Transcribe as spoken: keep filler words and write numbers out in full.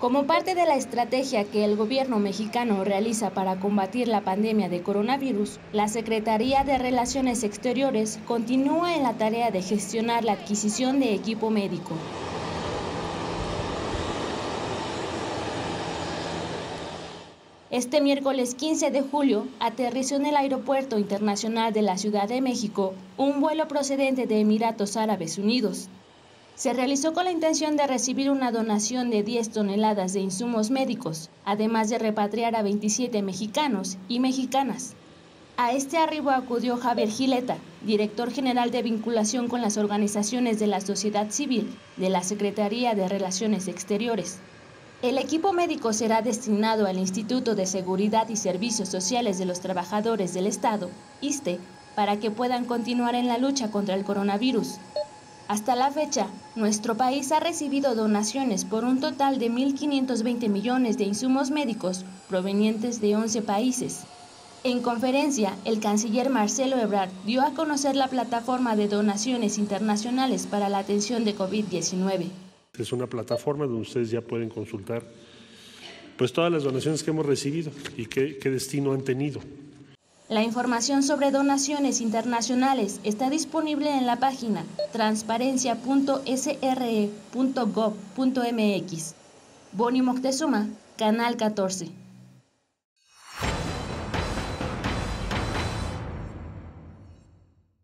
Como parte de la estrategia que el gobierno mexicano realiza para combatir la pandemia de coronavirus, la Secretaría de Relaciones Exteriores continúa en la tarea de gestionar la adquisición de equipo médico. Este miércoles quince de julio aterrizó en el Aeropuerto Internacional de la Ciudad de México un vuelo procedente de Emiratos Árabes Unidos. Se realizó con la intención de recibir una donación de diez toneladas de insumos médicos, además de repatriar a veintisiete mexicanos y mexicanas. A este arribo acudió Javier Gileta, director general de vinculación con las organizaciones de la sociedad civil de la Secretaría de Relaciones Exteriores. El equipo médico será destinado al Instituto de Seguridad y Servicios Sociales de los Trabajadores del Estado, ISSSTE, para que puedan continuar en la lucha contra el coronavirus. Hasta la fecha, nuestro país ha recibido donaciones por un total de mil quinientos veinte millones de insumos médicos provenientes de once países. En conferencia, el canciller Marcelo Ebrard dio a conocer la plataforma de donaciones internacionales para la atención de COVID diecinueve. Es una plataforma donde ustedes ya pueden consultar pues, todas las donaciones que hemos recibido y qué, qué destino han tenido. La información sobre donaciones internacionales está disponible en la página transparencia punto s r e punto gov punto m x. Bonnie Moctezuma, Canal catorce.